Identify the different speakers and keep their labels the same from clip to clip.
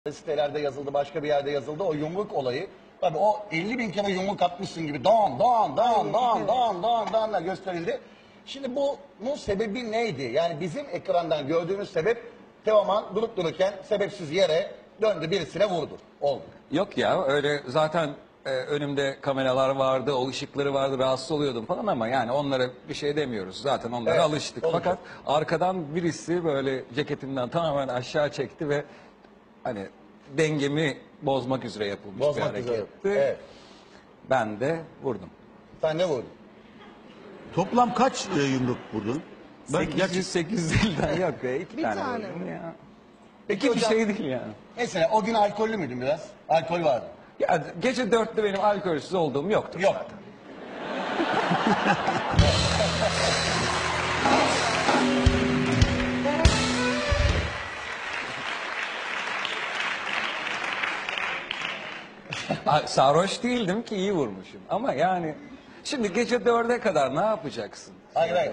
Speaker 1: sitelerde yazıldı, başka bir yerde yazıldı. O yumruk olayı. Tabii o 50.000 kere yumruk atmışsın gibi dan gösterildi. Şimdi bunun sebebi neydi? Yani bizim ekrandan gördüğümüz sebep Teoman durup dururken sebepsiz yere döndü, birisine vurdu. Oldu.
Speaker 2: Yok ya öyle zaten önümde kameralar vardı, o ışıkları vardı, rahatsız oluyordum falan ama yani onlara bir şey demiyoruz. Zaten onlara
Speaker 1: Evet,
Speaker 2: alıştık.
Speaker 1: olacak.
Speaker 2: Fakat arkadan birisi böyle ceketimden tamamen aşağı çekti ve hani dengemi bozmak üzere yapılmış bir
Speaker 1: Bozmak üzere.
Speaker 2: hareketti.
Speaker 1: Evet.
Speaker 2: Ben de vurdum.
Speaker 1: Sen ne vurdun?
Speaker 3: Toplam kaç yumruk vurdun? Ben
Speaker 2: 800-850'den yok ya. İki
Speaker 4: Bir
Speaker 2: tane
Speaker 4: tane
Speaker 2: vurdum
Speaker 4: mi?
Speaker 2: ya.
Speaker 1: Peki
Speaker 2: İki bir
Speaker 1: hocam,
Speaker 2: şey değil yani.
Speaker 1: mesela o gün alkollü müydün biraz? Alkol vardı.
Speaker 2: Ya gece 4'te benim alkolsüz olduğum yoktur
Speaker 1: Yok.
Speaker 2: zaten. Sarhoş değildim ki iyi vurmuşum. Ama yani şimdi gece 4'e kadar ne yapacaksın?
Speaker 1: Hayır hayır,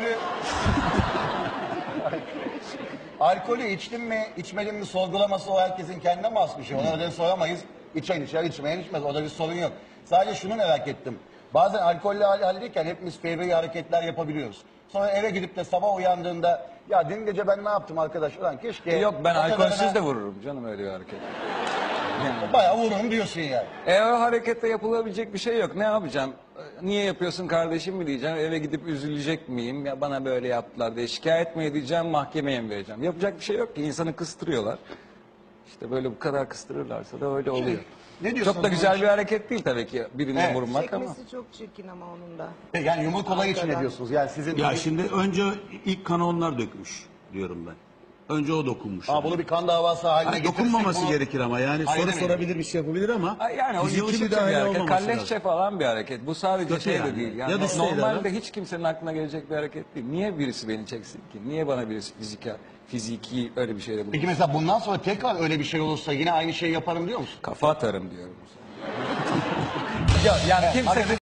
Speaker 1: alkolü içtin mi içmedin mi sorgulaması o herkesin kendine mahsus bir şey. Ona öyle soramayız. İçen içer, içmeyen içmez. Orada bir sorun yok. Sadece şunu merak ettim. Bazen alkollü haldeyken hepimiz fevri hareketler yapabiliyoruz. Sonra eve gidip de sabah uyandığında ya dün gece ben ne yaptım arkadaş? Ulan keşke...
Speaker 2: Yok ben
Speaker 1: o
Speaker 2: alkolsüz
Speaker 1: kadarına-
Speaker 2: de vururum canım öyle bir hareket. Yani.
Speaker 1: Bayağı vururum diyorsun yani.
Speaker 2: O harekette yapılabilecek bir şey yok. Ne yapacağım? Niye yapıyorsun kardeşim mi diyeceğim. Eve gidip üzülecek miyim? Ya bana böyle yaptılar diye şikayet mi edeceğim, mahkemeye mi vereceğim? Yapacak bir şey yok ki. İnsanı kıstırıyorlar. İşte böyle bu kadar kıstırırlarsa da öyle oluyor.
Speaker 1: Ne diyorsun
Speaker 2: Çok da
Speaker 1: bu
Speaker 2: güzel
Speaker 1: iş?
Speaker 2: bir hareket değil tabii ki birine
Speaker 1: Evet.
Speaker 2: vurmak ama.
Speaker 4: Çekmesi çok çirkin ama onun da.
Speaker 1: Yani yumruk olayı için ne
Speaker 4: Arkadan.
Speaker 1: diyorsunuz? Yani sizin...
Speaker 3: Ya şimdi önce ilk kanı onlar dökmüş diyorum ben. Önce o dokunmuş.
Speaker 1: Aa, bunu bir kan davası haline
Speaker 3: Hani
Speaker 1: getirirsek
Speaker 3: dokunmaması
Speaker 1: bunu-
Speaker 3: gerekir ama yani
Speaker 1: Hayır
Speaker 3: soru
Speaker 1: demeyin.
Speaker 3: sorabilir bir şey yapabilir ama
Speaker 2: Yani o
Speaker 3: fiziki
Speaker 2: yılışıkça bir
Speaker 3: müdahale
Speaker 2: hareket.
Speaker 3: olmaması
Speaker 2: Kalleşçe
Speaker 3: lazım.
Speaker 2: falan bir hareket. Bu sadece
Speaker 3: Kötü
Speaker 2: şey de
Speaker 3: yani.
Speaker 2: değil. Yani
Speaker 3: Ya dışsaydı
Speaker 2: normalde
Speaker 3: adam.
Speaker 2: hiç kimsenin aklına gelecek bir hareket değil. Niye birisi beni çeksin ki? Niye bana birisi fiziki öyle bir şeyle bulunsun?
Speaker 1: Peki mesela bundan sonra tekrar öyle bir şey olursa yine aynı şeyi yaparım diyor musun?
Speaker 2: Kafa atarım diyorum. Ya, yani kimse